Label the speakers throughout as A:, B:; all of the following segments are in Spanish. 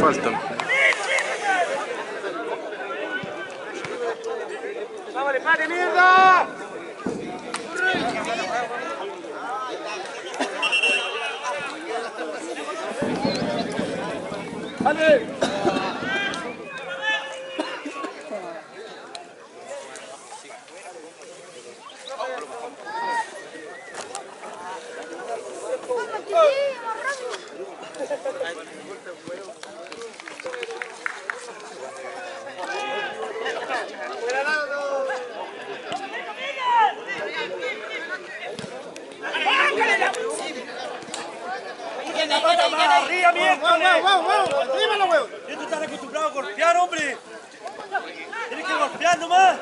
A: falta.
B: ¡Vamos, empate, mierda! ¡Vale! ¡Arriba, miércoles! ¡Vamos! ¡Arriba los huevos! Tú estás acostumbrado a golpear, hombre. Tienes que golpear nomás.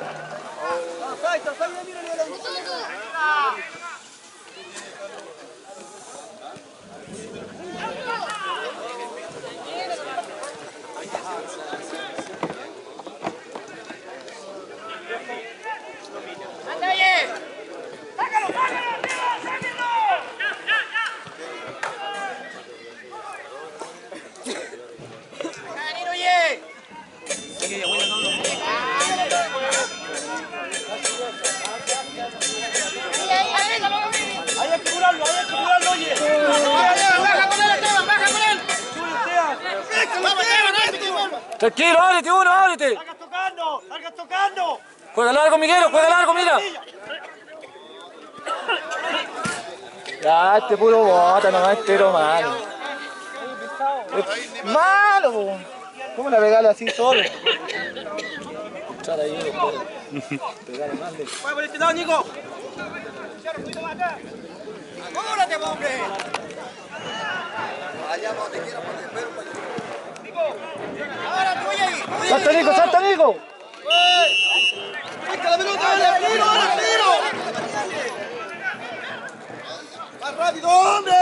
C: Tranquilo, ábrete uno, ábrete.
B: ¡Salgas tocando!
C: Juega largo, Miguelo, juega largo, mira. Ya, este puro bota, nomás entero malo. Es malo, po. ¿Cómo la regala así solo? Echar ahí, pegarle mal.
B: ¡Voy por este lado, Nico! ¡Cóbrate, hombre! Allá donde quiera, por el perro. ¡Nico! ¡Ahora tú ahí!
C: ¡Salta, Nico, salta, Nico!
B: ¡Saca la pelota! ¡Ahora tiro, ahora tiro! ¡Más rápido, hombre!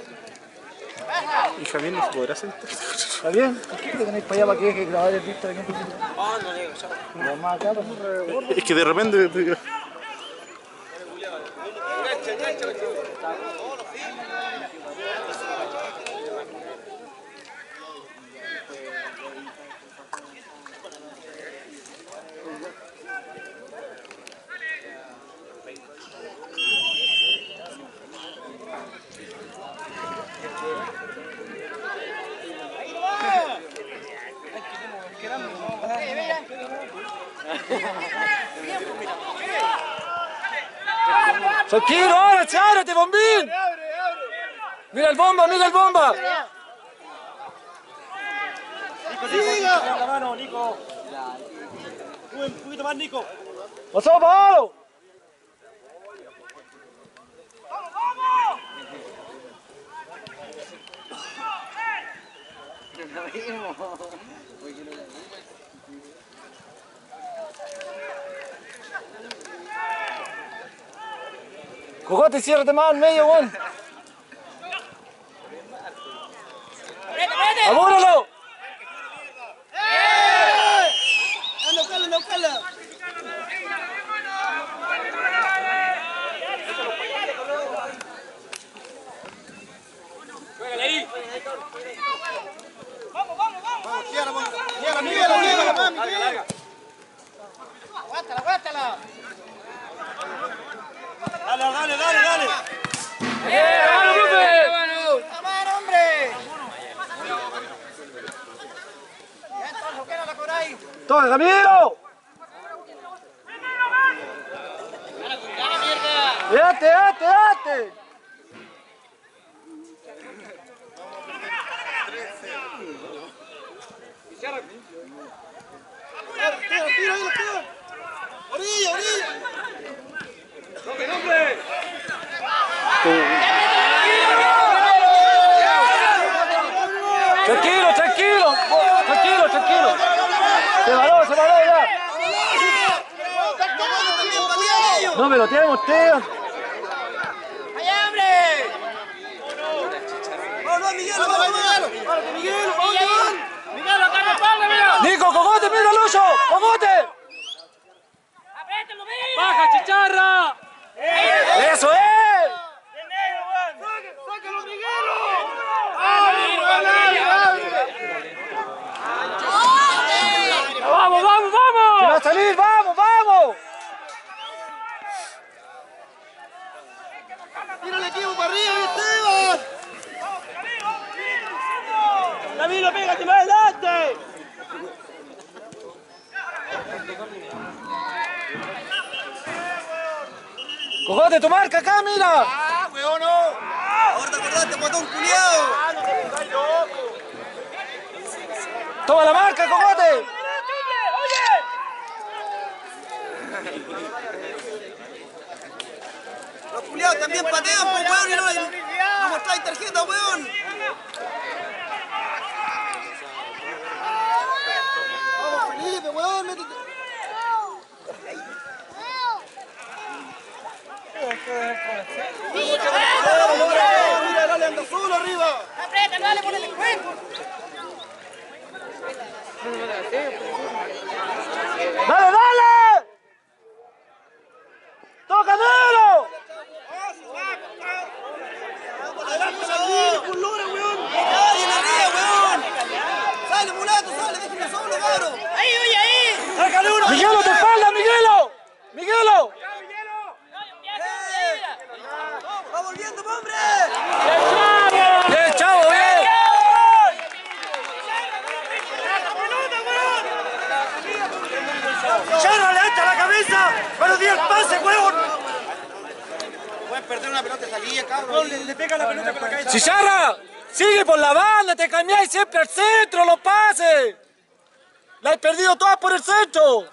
A: ¿Y Javier no se podrá sentar?
C: ¿Está bien? ¿Qué tenéis para allá para que grabar el visto aquí un poquito?
B: Ah, no llego,
C: Lo más acá, pues.
A: Es que de repente...
C: Tranquilo, ahora, ábrete, bombín. Mira el bomba, mira el bomba.
B: ¡Nico, la mano, Nico! Un poquito más, Nico.
C: ¡Pasó, Pablo! Cogote, ciérrate más al medio, weón. ¡Apúralo!
B: ¡Anda, buscarla! ¡Juégale ahí! ¡Vamos! ¡Llévala, Miguel! ¡Aguántala! ¡Dale!
C: ¡Vamos, profe!
B: ¡Vamos, hombre! Ya entonces, ¿qué no la cobráis?
C: ¡Toma, Camilo! ¡Date!
B: ¡Tira! ¡Orilla! ¡Hombre!
C: Tranquilo. Se paró ya. No me lo tienen ustedes.
B: ¡Allá, hombre! ¡Vamos, Miguel! ¡Miguel, acá en la espalda, mira!
C: Nico, cogote, mira, Lucho. ¡Cogote!
B: ¡Apriétalo, Miguel!
C: ¡Baja, chicharra! ¡Eso es!
B: ¡Sácalo, Miguelo! ¡Ah, Camilo, pégate más adelante.
C: Cogote, tu marca acá, mira.
B: ¡Ah, weón, no! Ahora te acordaste, guatón culiao.
C: Toma la marca, Cogote.
B: Los culiados también patean, pues, weón, y no mostráis tarjeta, weón. Vamos, Felipe, weón, métete. Mira, dale, anda solo arriba.
D: Aprieta, dale, ponele el cuerpo.
C: ¡Dale, dale! ¡Toca, Nero!
B: Sale, mulato, sale, déjenme solo, cabrón.
D: Ahí, oye, ahí.
B: ¡Sácale uno!
C: ¡Miguelo, te espalda, Miguelo! ¡Miguelo!
B: ¡Va volviendo, hombre!
C: ¡Bien, chavo, bien!
B: ¡Charra, levanta la cabeza! ¡Pero di el pase, huevón! Pueden perder una pelota de salida, cabrón. Le pega la pelota con la cabeza.
C: ¡Chicharra! ¡Sigue por la banda! ¡Te cambiáis siempre al centro, los pases! ¡La has perdido todas por el centro!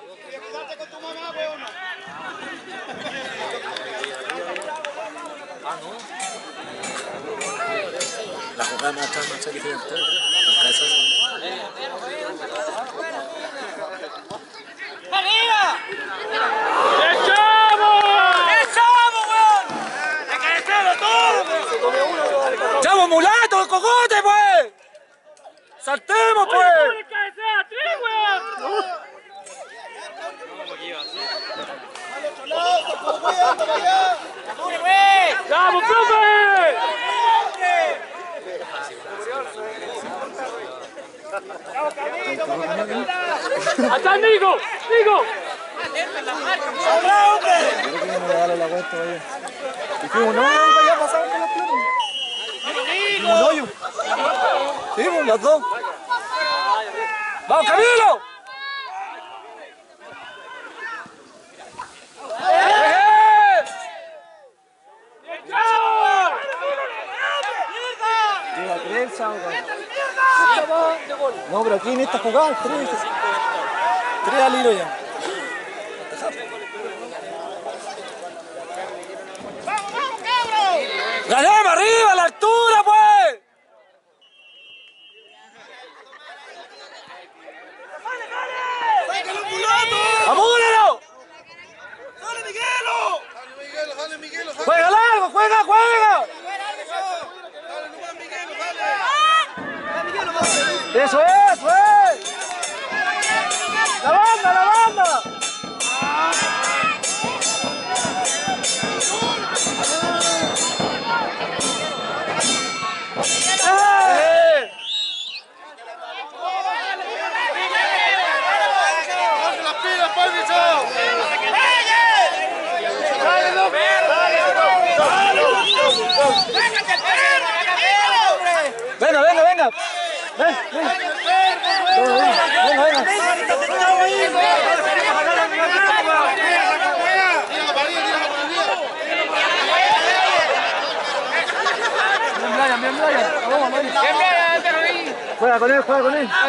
C: La jugada más diferente.
D: ¡Arriba!
C: ¡Chavo, mulato, cogote, pues! ¡Saltemos, pues! ¡Vamos, profe! ¡Hasta Nico! ¡Nico! La vuelta, vaya. Dijimos, no, ya pasamos con las piernas. Dijimos, un hoyo. Sí, pues, las dos. ¡Vamos, Camilo! No, pero aquí en esta jugada, tres al hilo ya. ¡Ganemos arriba, a la altura, pues! ¡Apúralo!
B: ¡Dale, Miguelo! ¡Dale, Miguelo!
C: ¡Juega largo, juega, juega!
B: ¡Dale, nomás, Miguelo, dale!
C: ¡Eso es, eso es! ¡La banda, la banda! Venga, venga, venga. Ven, ven. Venga, venga. Bien, Brian. Vamos, Brian. Juega con él, juega con él.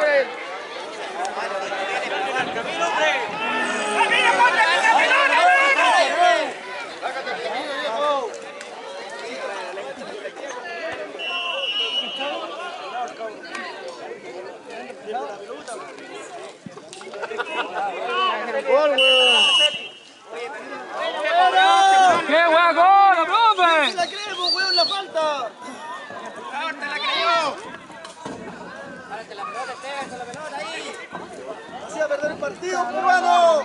C: ¡Qué buen gol, profe!
B: ¡La creemos, weón, la falta! ¡Ahora te la creyó!
D: Párate la pelota, Esteban, la pelota ahí.
B: ¡Así a perder el partido, cubano!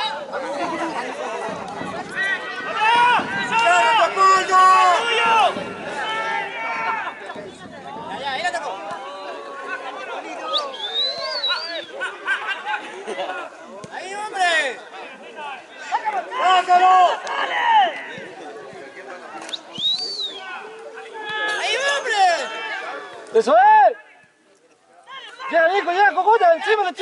D: Ya, ahí la tocó. Ahí, hombre.
B: ¡Sácalo!
D: Ahí, hombre.
C: ¡Eso es! Nico, ya, Cocuta, encímalo.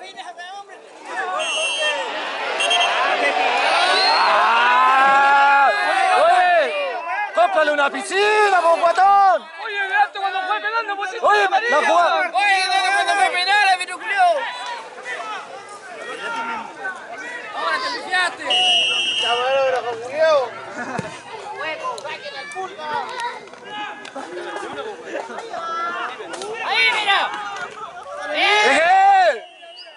C: Oye, cómprale una piscina, po, guatón.
D: Oye, gato, cuando fue penal no pusiste
C: Oye,
D: amarilla.
C: la jugada.
D: Oye, cuando fue penal, Pedro Julio. Ahora te entusiaste. Ahí, mira.
C: ¡Eje!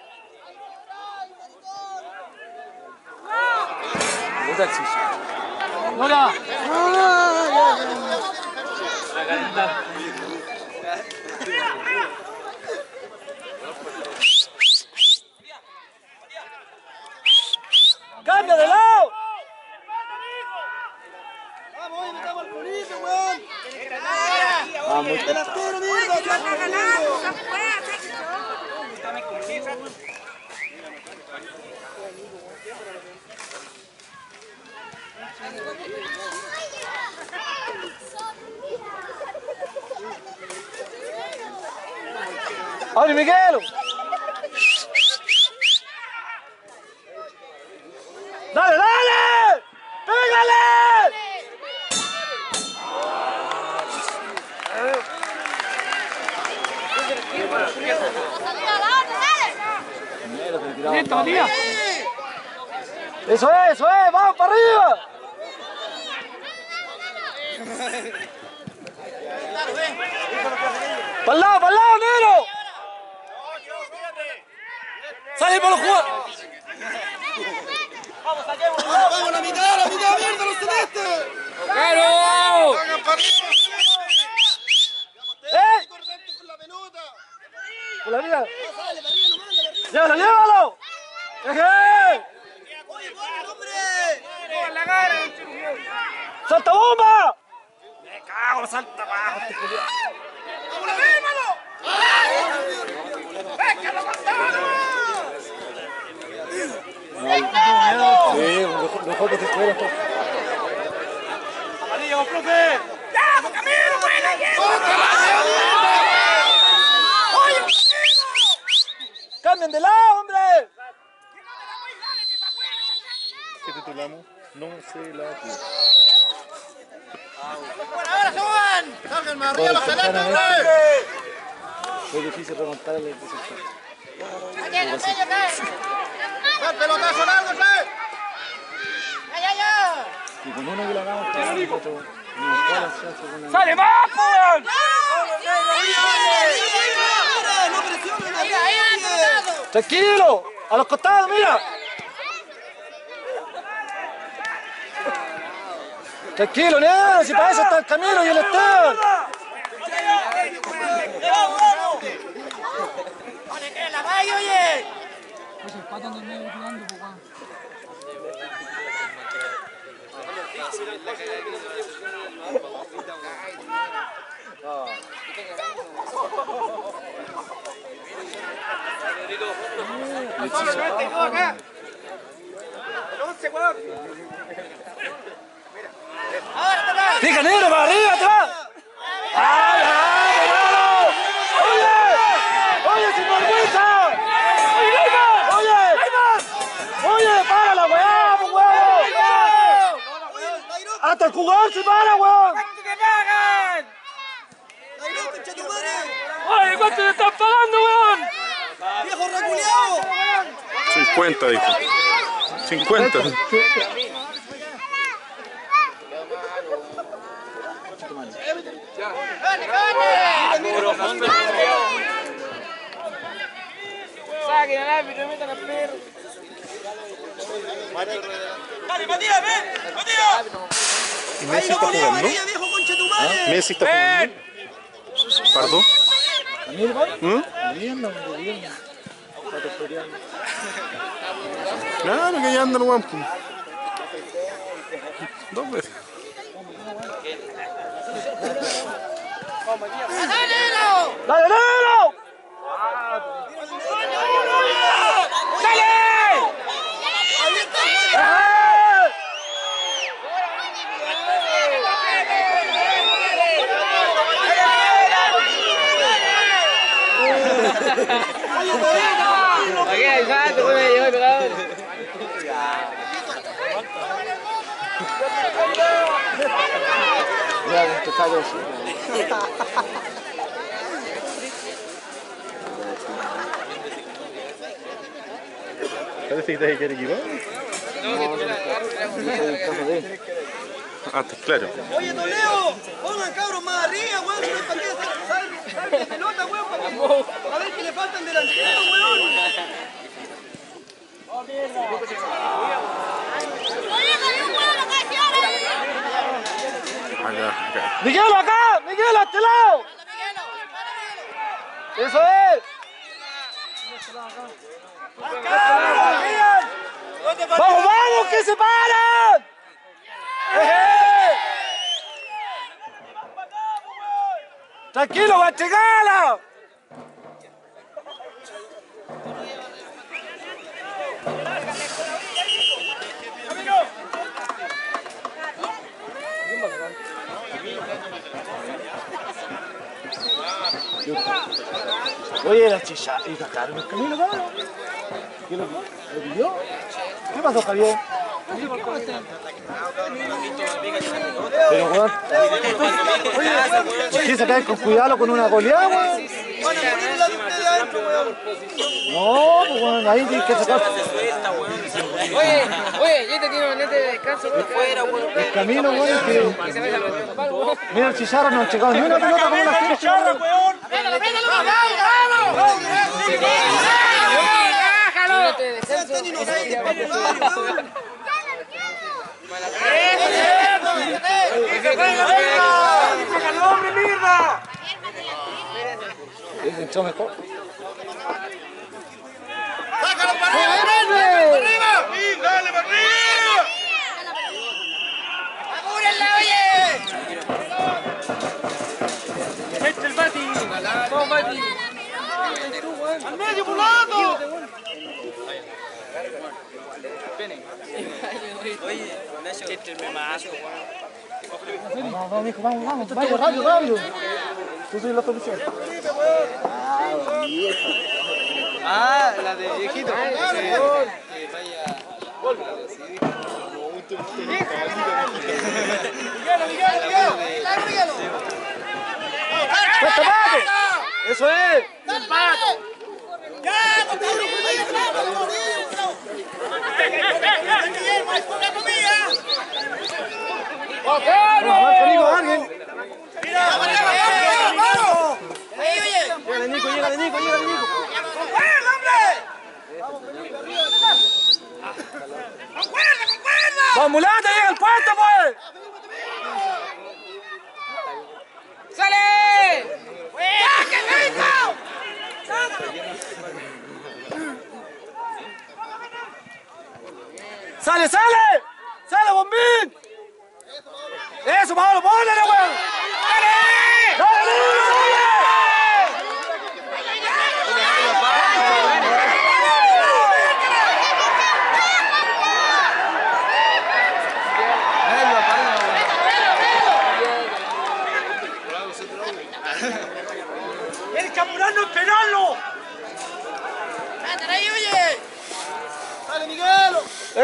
C: Puta el sucio. ¡Hola! ¡Cambia de lado!
B: Vamos, oye, metamos al polito, weón.
C: Vamos.
B: Delantero, mierda.
C: ¡Abre, Miguelo! ¡Dale! ¡Pégale! ¡Listo, tía! ¡Eso es! ¡Vamos para arriba! ¡Para el lado, negro! ¡Sale por los jugadores!
B: Vamos, la mitad, mierda, los celestes.
D: ¡Claro!
C: ¡Eh!
B: Con la pelota.
C: ¡Con la vida! ¡Llévalo! ¡Eje!
B: ¡Hombre!
D: ¡La cara!
C: ¡Salta bomba! Sí, mejor que te fuera.
B: ¡Amarilla, profe!
C: ¡Cambien de lado, hombre!
A: ¿Qué titulamos? No sé la tía.
B: ¡Ahora, suban! ¡Salgan más arriba los celestes, hombre!
C: Fue difícil remontar el resultado.
B: ¡Va el pelotazo largo, ¿sabes?
C: Y con uno que lo hagamos, con otro,
D: ¡Sale más, weón!
B: ¡No presionen a
C: ¡tranquilo! ¡A los costados, mira! ¡Tranquilo, negro! Si para eso está el Camilo y el Esteban. ¡Fija, negro! ¡Para arriba, atrás! ¡Ay, ay! ¡Oye, sin vergüenza! ¡Oye, para la weá, pues, weón! ¡Hasta el jugador se para, weón!
D: ¡Cuánto te pagan!
C: ¡Oye, cuánto te están pagando, weón!
B: ¡Viejo reculeado!
A: 50, dijo. 50.
D: Saquen al árbitro y metan al perro.
B: ¡Dale, Matías, ven! ¡Matías!
A: ¿Y Messi está jugando?
B: ¡Viejo concha tu madre!
A: ¿Messi está jugando? ¿Pardo? Claro que ya andan guapo. 2 veces.
C: ¡Dale, negro! ¡Dale! queda contestar eso.
A: Parece que te quiere equipar. Ah, está claro.
B: Oye, Toledo, pongan cabros más arriba, weón, si no hay para qué salve de pelota, weón, a ver que le faltan delanteros, weón.
A: Acá.
C: ¡Miguel, acá! ¡Miguel, a este lado! ¡Eso es! ¡Vamos, vamos, que se paran! ¡Tranquilo, Guachigala! Oye, la chicha, ¿y sacaron el camino, cabrón? ¿Quién lo pidió? ¿Qué pasó, Javier? Pero, weón, oye, se caen con cuidado con una goleada, weón. No, pues, weón, ahí tienes que sacar.
D: Oye, ya te tiene un net de descanso fuera, weón.
C: El camino, weón, es que... Mira, el Chicharro no ha checado ni una pelota como la Chicharro, weón. Entró mejor.
B: ¡Sácalo para arriba! ¡Dale para arriba! ¡Apúrenla, oye!
D: ¡Este el Bati! ¡Vamos, Bati!
B: ¡Al medio, pulando!
D: Oye, Nacho, me mazo,
C: Vamos, mijo, vamos, vaya, rápido. Tú soy la solución.
D: Ah, la de viejito.
C: ¡Eso es! Llega de Nico. ¡Vamos, mulata, llega el puerto, pues!
D: ¡Sale!
C: ¡Sale! ¡Sale, bombín! ¡Eso, Pablo, ponle, weón! ¡Dale!
B: ¡El Camurano esperarlo! ¡Ándale ahí, oye! ¡Dale, Miguel!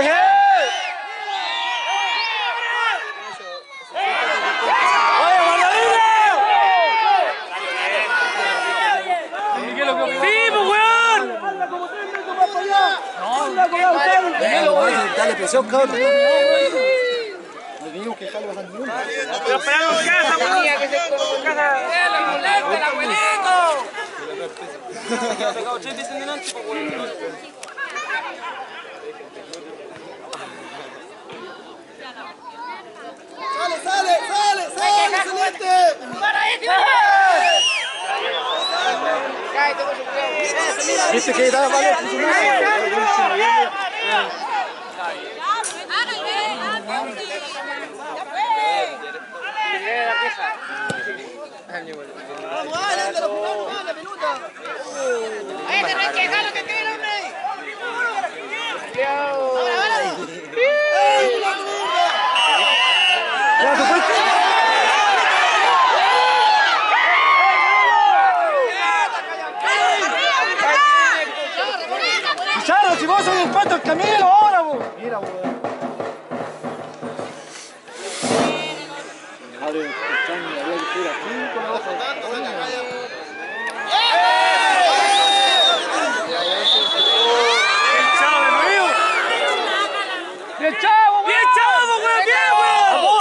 C: Dale presión, cabrón. No digo que jale bajar ni uno.
B: ¡Pero esperamos casa, weón!
D: ¡Que se casa! ¡El abuelito! Pegado 3 veces en delante, weón.
B: ¡Sale, excelente!
C: ¿Viste que estaba vale?
B: ¡Vamos, dale, la pelota! ¡Ahí te hay que dejarlo que quede, hombre!
C: ¡Ya, tú fuiste! ¡Charo, si vos sos el pato el camino ahora, vos! Mira, vos. Abre. ¡Bien, chavo, weón! ¡Bien, chavo, weón! ¡Bien, weón!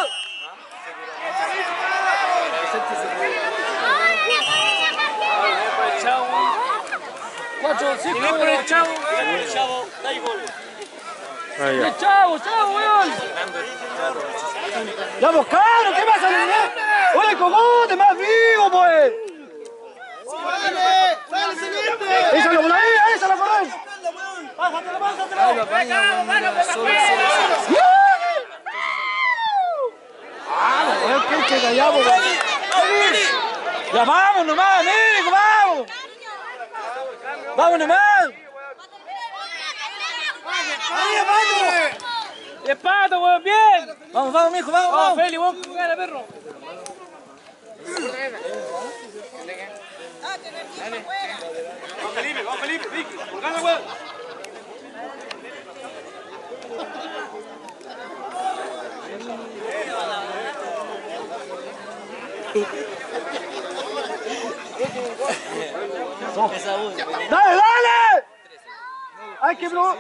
C: 4, 5, por el chavo. El chavo, da igual. El chavo, weón. Ya, vos, caro, ¿qué pasa, niña? Oye, cogote, más vivo, pues.
B: ¡Sale, siguiente!
C: ¡Échalo por ahí, échalo por ahí!
B: ¡Pásatelo, pásatelo!
C: ¡Que callamos, weón! ¡Ya vamos nomás, Américo, vamos! ¡Vamos nomás!
B: ¡Ahí, Pato!
C: ¡Bien, Pato, weón, bien! Vamos, vamos, mijo, vamos, vamos. Feli, weón, jugar a perro.
B: Vamos, Felipe, Vicky, colgame, weón.
C: ¡Dale, dale! ¡Hay que probar!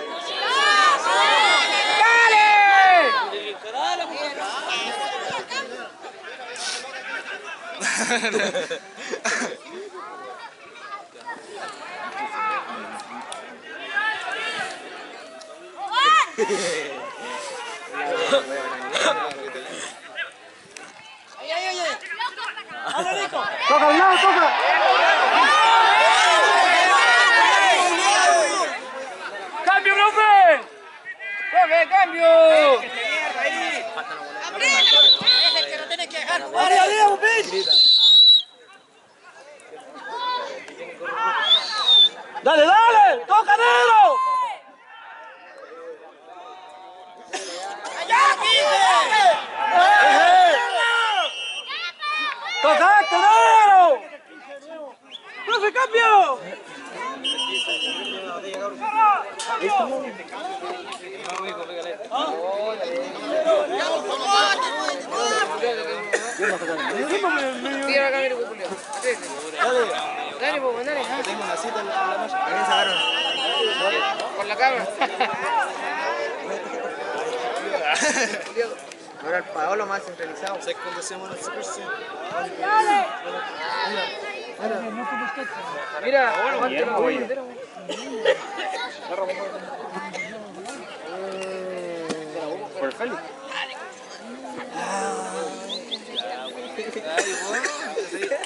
C: ¡Toca al lado, toca! ¡Cambio, profe! ¡Profe, cambio!
B: ¡Arriba, Bupín!
C: ¡Dale, dale! ¡Toca, negro! ¡Tocaste, negro! ¡Profe, cambio!
D: Tira acá, mira, Julio. Dale, pues, dale.
A: Tengo una cita en la noche. ¿A quién sacaron?
D: Con la cámara.
A: Ahora el Paolo más centralizado. ¿Sabes cuándo hacemos la supersión?
D: Mira, aguante la huella.
A: Por Félix.